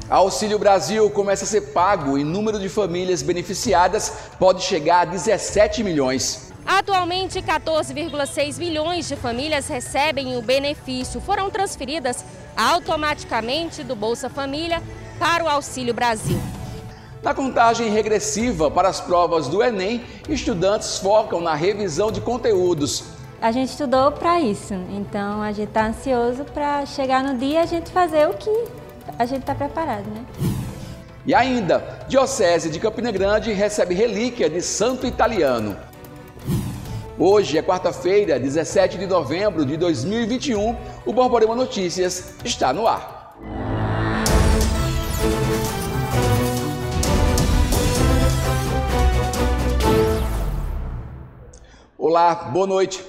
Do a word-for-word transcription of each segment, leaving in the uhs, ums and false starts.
Auxílio Brasil começa a ser pago e o número de famílias beneficiadas pode chegar a dezessete milhões. Atualmente, quatorze vírgula seis milhões de famílias recebem o benefício. Foram transferidas automaticamente do Bolsa Família para o Auxílio Brasil. Na contagem regressiva para as provas do Enem, estudantes focam na revisão de conteúdos. A gente estudou para isso, então a gente está ansioso para chegar no dia e a gente fazer o que a gente está preparado, né? E ainda, Diocese de Campina Grande recebe relíquia de Santo Italiano. Hoje é quarta-feira, dezessete de novembro de dois mil e vinte e um, o Borborema Notícias está no ar. Olá, boa noite.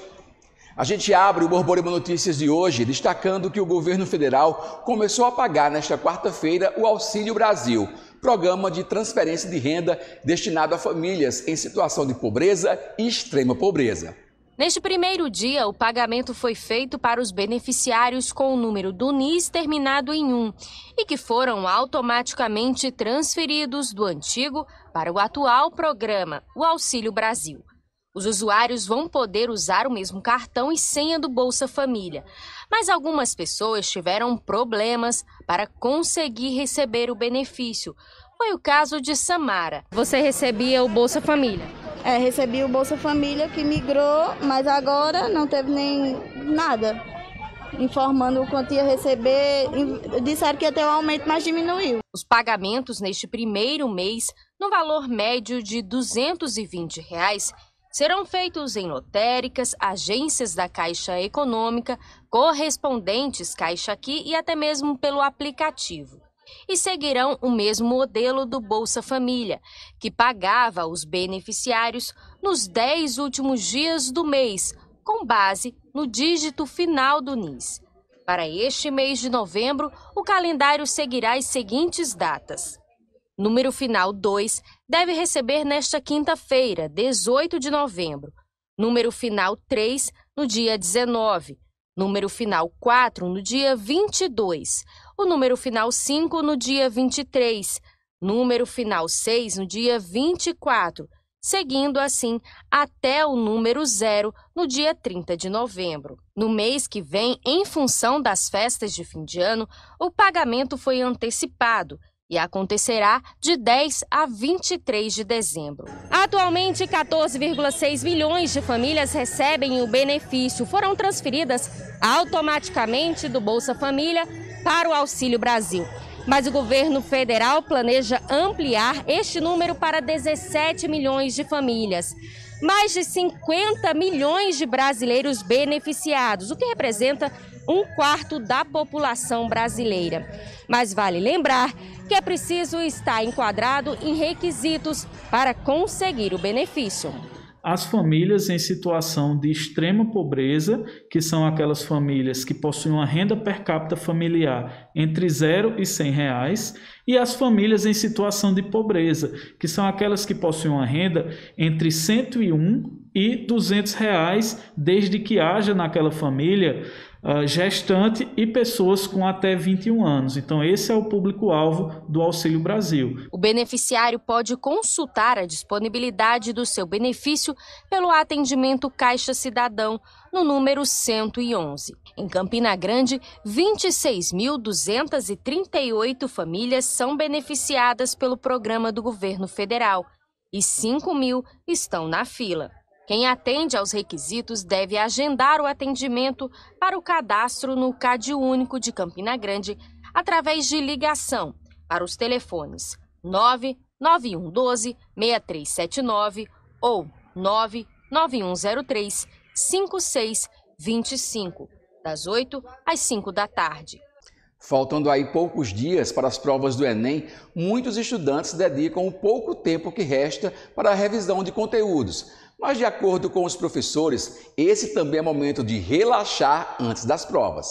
A gente abre o Borborema Notícias de hoje destacando que o governo federal começou a pagar nesta quarta-feira o Auxílio Brasil, programa de transferência de renda destinado a famílias em situação de pobreza e extrema pobreza. Neste primeiro dia, o pagamento foi feito para os beneficiários com o número do N I S terminado em um e que foram automaticamente transferidos do antigo para o atual programa, o Auxílio Brasil. Os usuários vão poder usar o mesmo cartão e senha do Bolsa Família, mas algumas pessoas tiveram problemas para conseguir receber o benefício. Foi o caso de Samara. Você recebia o Bolsa Família? É, recebi o Bolsa Família que migrou, mas agora não teve nem nada informando o quanto ia receber. Disseram que ia ter um aumento, mas diminuiu. Os pagamentos neste primeiro mês, no valor médio de duzentos e vinte reais, serão feitos em lotéricas, agências da Caixa Econômica, correspondentes Caixa Aqui e até mesmo pelo aplicativo. E seguirão o mesmo modelo do Bolsa Família, que pagava aos beneficiários nos dez últimos dias do mês, com base no dígito final do N I S. Para este mês de novembro, o calendário seguirá as seguintes datas. Número final dois deve receber nesta quinta-feira, dezoito de novembro. Número final três, no dia dezenove. Número final quatro, no dia vinte e dois. O número final cinco, no dia vinte e três. Número final seis, no dia vinte e quatro. Seguindo assim até o número zero, no dia trinta de novembro. No mês que vem, em função das festas de fim de ano, o pagamento foi antecipado e acontecerá de dez a vinte e três de dezembro. Atualmente, quatorze vírgula seis milhões de famílias recebem o benefício. Foram transferidas automaticamente do Bolsa Família para o Auxílio Brasil. Mas o governo federal planeja ampliar este número para dezessete milhões de famílias. Mais de cinquenta milhões de brasileiros beneficiados, o que representa um quarto da população brasileira. Mas vale lembrar que é preciso estar enquadrado em requisitos para conseguir o benefício. As famílias em situação de extrema pobreza, que são aquelas famílias que possuem uma renda per capita familiar entre zero e cem reais, e as famílias em situação de pobreza, que são aquelas que possuem uma renda entre cento e um e duzentos reais, desde que haja naquela família uh, gestante e pessoas com até vinte e um anos. Então esse é o público-alvo do Auxílio Brasil. O beneficiário pode consultar a disponibilidade do seu benefício pelo atendimento Caixa Cidadão no número cento e onze. Em Campina Grande, vinte e seis mil duzentas e trinta e oito famílias são beneficiadas pelo programa do governo federal e cinco mil estão na fila. Quem atende aos requisitos deve agendar o atendimento para o cadastro no Cade Único de Campina Grande através de ligação para os telefones nove nove um um dois, seis três sete nove ou nove nove um zero três, cinco seis dois cinco, das oito às cinco da tarde. Faltando aí poucos dias para as provas do Enem, muitos estudantes dedicam o pouco tempo que resta para a revisão de conteúdos. Mas, de acordo com os professores, esse também é momento de relaxar antes das provas.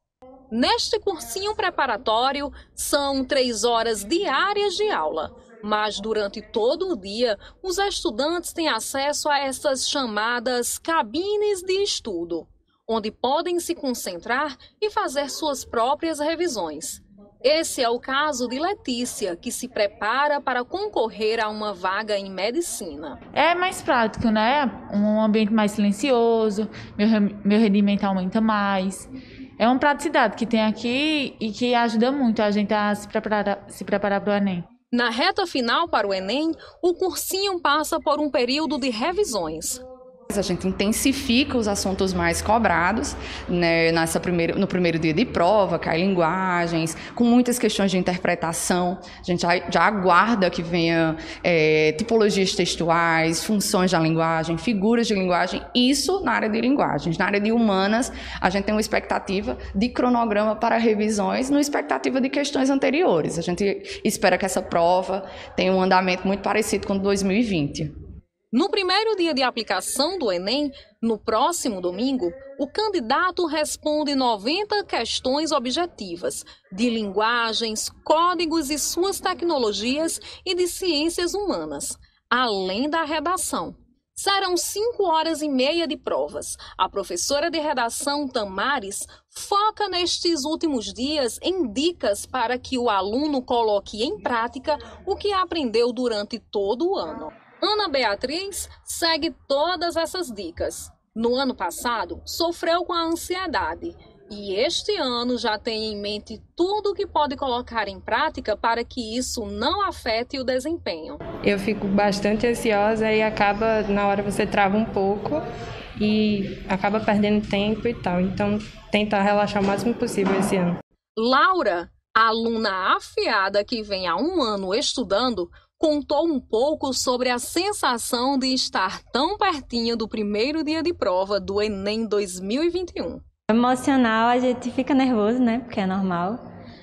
Neste cursinho preparatório, são três horas diárias de aula. Mas durante todo o dia, os estudantes têm acesso a essas chamadas cabines de estudo, onde podem se concentrar e fazer suas próprias revisões. Esse é o caso de Letícia, que se prepara para concorrer a uma vaga em medicina. É mais prático, né? Um ambiente mais silencioso, meu, meu rendimento aumenta mais. É uma praticidade que tem aqui e que ajuda muito a gente a se preparar, se preparar para o Enem. Na reta final para o Enem, o cursinho passa por um período de revisões. A gente intensifica os assuntos mais cobrados, né, nessa primeiro, no primeiro dia de prova, cai linguagens, com muitas questões de interpretação. A gente já, já aguarda que venha é, tipologias textuais, funções da linguagem, figuras de linguagem, isso na área de linguagens. Na área de humanas, a gente tem uma expectativa de cronograma para revisões, numa expectativa de questões anteriores. A gente espera que essa prova tenha um andamento muito parecido com dois mil e vinte. No primeiro dia de aplicação do Enem, no próximo domingo, o candidato responde noventa questões objetivas de linguagens, códigos e suas tecnologias e de ciências humanas, além da redação. Serão cinco horas e meia de provas. A professora de redação, Tamares, foca nestes últimos dias em dicas para que o aluno coloque em prática o que aprendeu durante todo o ano. Ana Beatriz segue todas essas dicas. No ano passado, sofreu com a ansiedade e este ano já tem em mente tudo o que pode colocar em prática para que isso não afete o desempenho. Eu fico bastante ansiosa e acaba, na hora você trava um pouco e acaba perdendo tempo e tal. Então, tentar relaxar o máximo possível esse ano. Laura, aluna afiada que vem há um ano estudando, contou um pouco sobre a sensação de estar tão pertinho do primeiro dia de prova do Enem dois mil e vinte e um. Emocional, a gente fica nervoso, né? Porque é normal.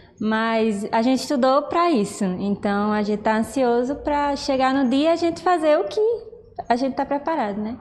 Mas a gente estudou para isso. Então a gente está ansioso para chegar no dia e a gente fazer o que a gente está preparado, né?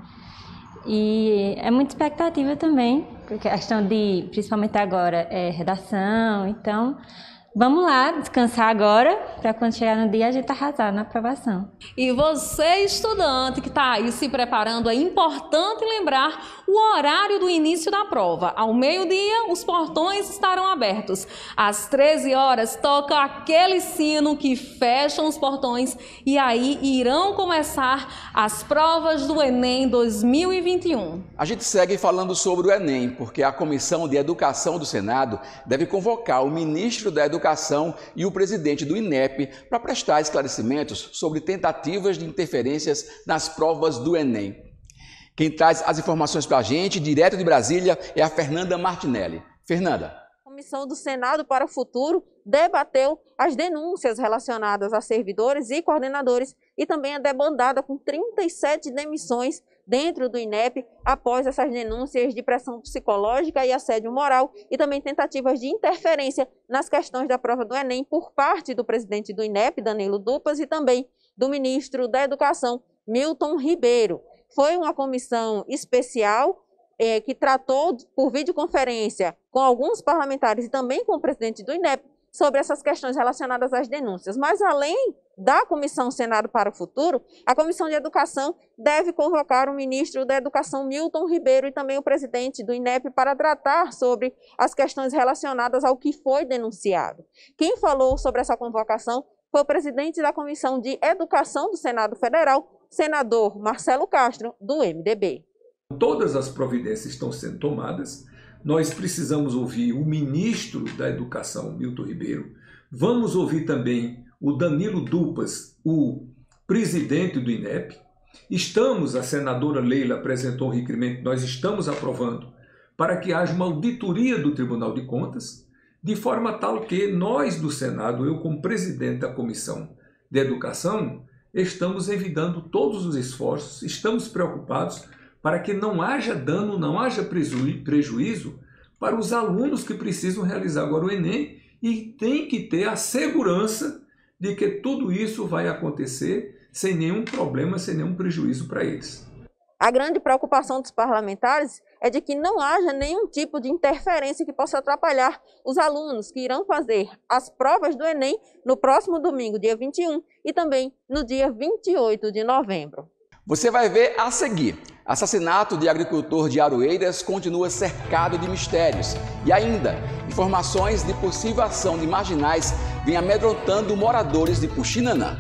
E é muita expectativa também, porque a questão de, principalmente agora, é redação. Então, vamos lá, descansar agora, para quando chegar no dia a gente arrasar na aprovação. E você, estudante que está aí se preparando, é importante lembrar o horário do início da prova. Ao meio-dia, os portões estarão abertos. Às treze horas, toca aquele sino que fecham os portões e aí irão começar as provas do Enem dois mil e vinte e um. A gente segue falando sobre o Enem, porque a Comissão de Educação do Senado deve convocar o ministro da Educação Educação e o presidente do INEP para prestar esclarecimentos sobre tentativas de interferências nas provas do Enem. Quem traz as informações para a gente, direto de Brasília, é a Fernanda Martinelli. Fernanda. A Comissão do Senado para o Futuro debateu as denúncias relacionadas a servidores e coordenadores e também a debandada com trinta e sete demissões dentro do INEP após essas denúncias de pressão psicológica e assédio moral e também tentativas de interferência nas questões da prova do Enem por parte do presidente do INEP, Danilo Dupas, e também do ministro da Educação, Milton Ribeiro. Foi uma comissão especial eh, que tratou por videoconferência com alguns parlamentares e também com o presidente do INEP sobre essas questões relacionadas às denúncias. Mas além da Comissão Senado para o Futuro, a Comissão de Educação deve convocar o ministro da Educação, Milton Ribeiro, e também o presidente do INEP para tratar sobre as questões relacionadas ao que foi denunciado. Quem falou sobre essa convocação foi o presidente da Comissão de Educação do Senado Federal, senador Marcelo Castro, do M D B. Todas as providências estão sendo tomadas. Nós precisamos ouvir o ministro da Educação, Milton Ribeiro. Vamos ouvir também o Danilo Dupas, o presidente do INEP. Estamos, a senadora Leila apresentou um requerimento, nós estamos aprovando para que haja uma auditoria do Tribunal de Contas, de forma tal que nós do Senado, eu como presidente da Comissão de Educação, estamos evitando todos os esforços, estamos preocupados para que não haja dano, não haja prejuízo para os alunos que precisam realizar agora o Enem e tem que ter a segurança de que tudo isso vai acontecer sem nenhum problema, sem nenhum prejuízo para eles. A grande preocupação dos parlamentares é de que não haja nenhum tipo de interferência que possa atrapalhar os alunos que irão fazer as provas do Enem no próximo domingo, dia vinte e um, e também no dia vinte e oito de novembro. Você vai ver a seguir. Assassinato de agricultor de Aroeiras continua cercado de mistérios. E ainda, informações de possível ação de marginais vêm amedrontando moradores de Puxinanã.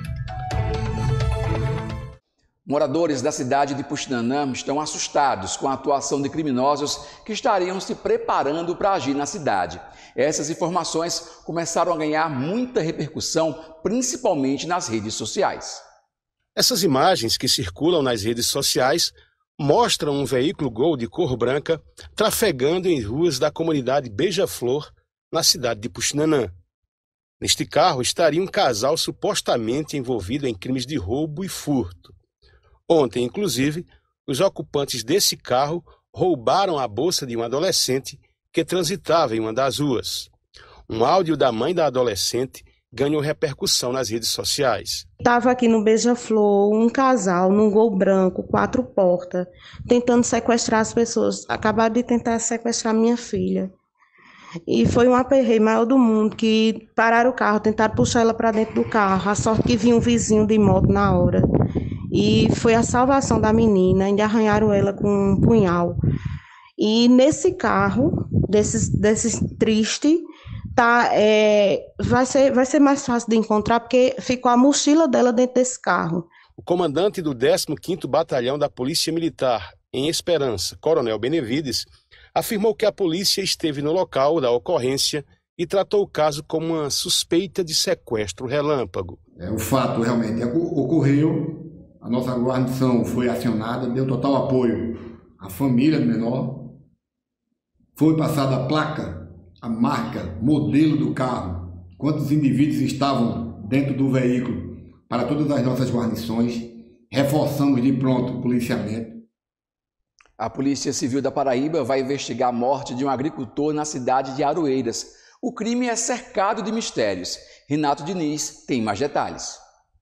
Moradores da cidade de Puxinanã estão assustados com a atuação de criminosos que estariam se preparando para agir na cidade. Essas informações começaram a ganhar muita repercussão, principalmente nas redes sociais. Essas imagens que circulam nas redes sociais mostram um veículo Gol de cor branca trafegando em ruas da comunidade Beija-Flor, na cidade de Puxinanã. Neste carro estaria um casal supostamente envolvido em crimes de roubo e furto. Ontem, inclusive, os ocupantes desse carro roubaram a bolsa de um adolescente que transitava em uma das ruas. Um áudio da mãe da adolescente ganhou repercussão nas redes sociais. Estava aqui no Beija-Flor um casal num Gol branco, quatro portas, tentando sequestrar as pessoas. Acabaram de tentar sequestrar minha filha. E foi um aperreio maior do mundo, que pararam o carro, tentaram puxar ela para dentro do carro. A sorte que vinha um vizinho de moto na hora. E foi a salvação da menina, ainda arranharam ela com um punhal. E nesse carro, desses, desses tristes, tá, é, vai ser, vai ser mais fácil de encontrar, porque ficou a mochila dela dentro desse carro. O comandante do décimo quinto Batalhão da Polícia Militar, em Esperança, Coronel Benevides, afirmou que a polícia esteve no local da ocorrência e tratou o caso como uma suspeita de sequestro relâmpago. É, o fato realmente ocorreu, a nossa guarnição foi acionada, deu total apoio à família do menor, foi passada a placa, a marca, modelo do carro, quantos indivíduos estavam dentro do veículo, para todas as nossas guarnições, reforçamos de pronto o policiamento. A Polícia Civil da Paraíba vai investigar a morte de um agricultor na cidade de Aroeiras. O crime é cercado de mistérios. Renato Diniz tem mais detalhes.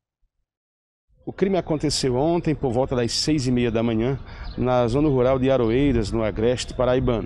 O crime aconteceu ontem por volta das seis e meia da manhã, na zona rural de Aroeiras, no agreste paraibano.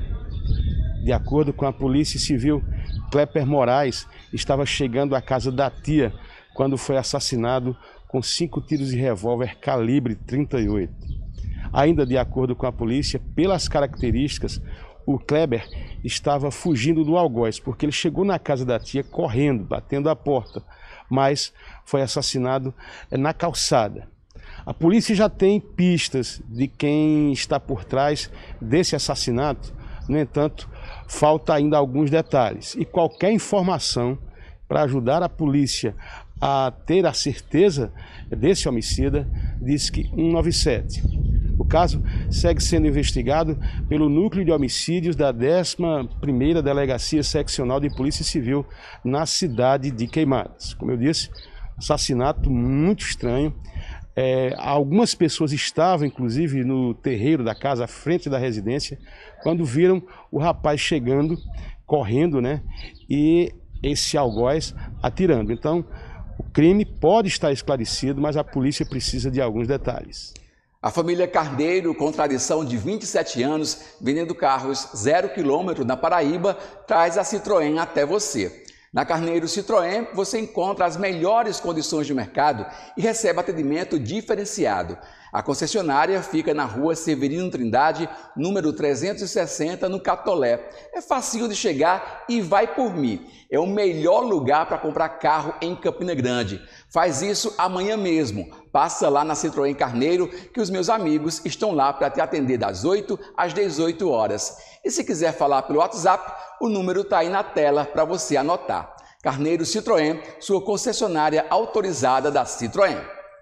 De acordo com a Polícia Civil, Cléper Moraes estava chegando à casa da tia quando foi assassinado com cinco tiros de revólver calibre trinta e oito. Ainda de acordo com a polícia, pelas características, o Kleber estava fugindo do algoz, porque ele chegou na casa da tia correndo, batendo a porta, mas foi assassinado na calçada. A polícia já tem pistas de quem está por trás desse assassinato, no entanto, falta ainda alguns detalhes. E qualquer informação para ajudar a polícia a ter a certeza desse homicida, diz que cento e noventa e sete. O caso segue sendo investigado pelo Núcleo de Homicídios da décima primeira Delegacia Seccional de Polícia Civil na cidade de Queimadas. Como eu disse, assassinato muito estranho. É, algumas pessoas estavam, inclusive, no terreiro da casa, à frente da residência, quando viram o rapaz chegando, correndo, né? E esse algoz atirando. Então, o crime pode estar esclarecido, mas a polícia precisa de alguns detalhes. A família Carneiro, com tradição de vinte e sete anos, vendendo carros zero quilômetro na Paraíba, traz a Citroën até você. Na Carneiro Citroën, você encontra as melhores condições de mercado e recebe atendimento diferenciado. A concessionária fica na rua Severino Trindade, número trezentos e sessenta, no Catolé. É facinho de chegar e vai por mim. É o melhor lugar para comprar carro em Campina Grande. Faz isso amanhã mesmo. Passa lá na Citroën Carneiro, que os meus amigos estão lá para te atender das oito às dezoito horas. E se quiser falar pelo WhatsApp, o número está aí na tela para você anotar. Carneiro Citroën, sua concessionária autorizada da Citroën.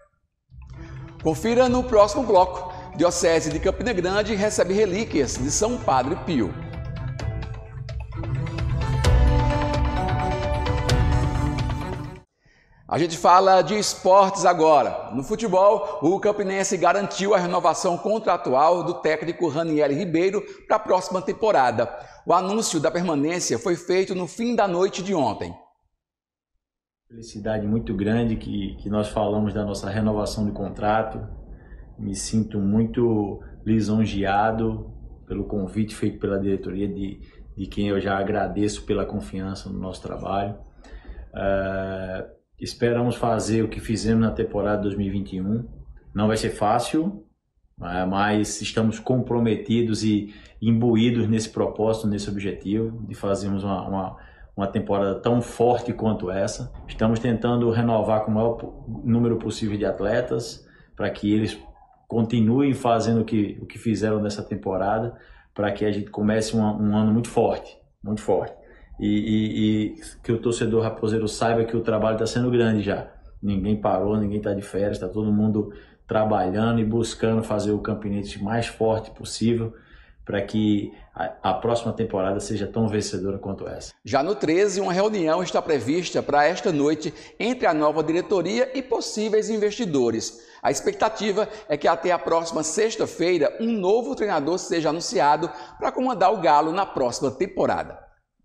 Confira no próximo bloco. Diocese de Campina Grande recebe relíquias de São Padre Pio. A gente fala de esportes agora. No futebol, o campinense garantiu a renovação contratual do técnico Raniel Ribeiro para a próxima temporada. O anúncio da permanência foi feito no fim da noite de ontem. Felicidade muito grande que, que nós falamos da nossa renovação de contrato. Me sinto muito lisonjeado pelo convite feito pela diretoria, de, de quem eu já agradeço pela confiança no nosso trabalho. Uh, esperamos fazer o que fizemos na temporada dois mil e vinte e um, Não vai ser fácil, mas estamos comprometidos e imbuídos nesse propósito, nesse objetivo de fazermos uma, uma, uma temporada tão forte quanto essa. Estamos tentando renovar com o maior número possível de atletas para que eles continuem fazendo o que, o que fizeram nessa temporada, para que a gente comece um, um ano muito forte, muito forte. E, e, e que o torcedor raposeiro saiba que o trabalho está sendo grande já. Ninguém parou, ninguém está de férias, está todo mundo trabalhando e buscando fazer o Campinense mais forte possível para que a, a próxima temporada seja tão vencedora quanto essa. Já no treze, uma reunião está prevista para esta noite entre a nova diretoria e possíveis investidores. A expectativa é que até a próxima sexta-feira um novo treinador seja anunciado para comandar o Galo na próxima temporada.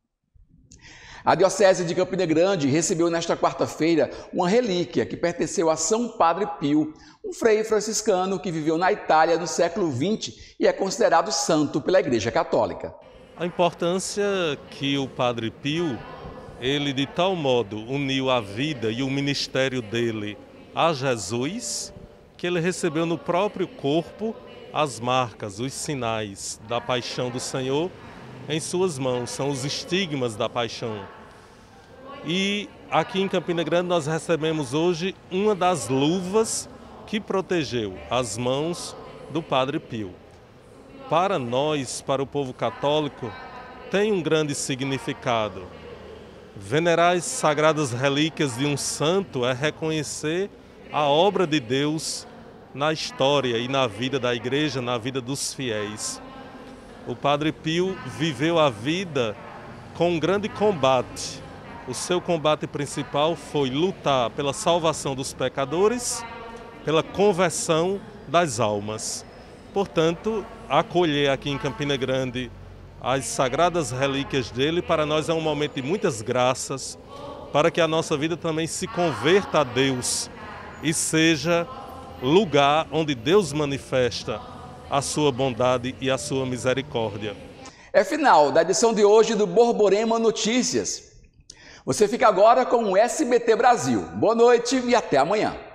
A Diocese de Campina Grande recebeu nesta quarta-feira uma relíquia que pertenceu a São Padre Pio, um frei franciscano que viveu na Itália no século vinte e é considerado santo pela Igreja Católica. A importância que o Padre Pio, ele de tal modo uniu a vida e o ministério dele a Jesus, que ele recebeu no próprio corpo as marcas, os sinais da paixão do Senhor em suas mãos, são os estigmas da paixão. E aqui em Campina Grande nós recebemos hoje uma das luvas que protegeu as mãos do Padre Pio. Para nós, para o povo católico, tem um grande significado. Venerar as sagradas relíquias de um santo é reconhecer a obra de Deus na história e na vida da igreja, na vida dos fiéis. O Padre Pio viveu a vida com um grande combate. O seu combate principal foi lutar pela salvação dos pecadores, pela conversão das almas. Portanto, acolher aqui em Campina Grande as sagradas relíquias dele, para nós é um momento de muitas graças, para que a nossa vida também se converta a Deus e seja lugar onde Deus manifesta a sua bondade e a sua misericórdia. É final da edição de hoje do Borborema Notícias. Você fica agora com o S B T Brasil. Boa noite e até amanhã.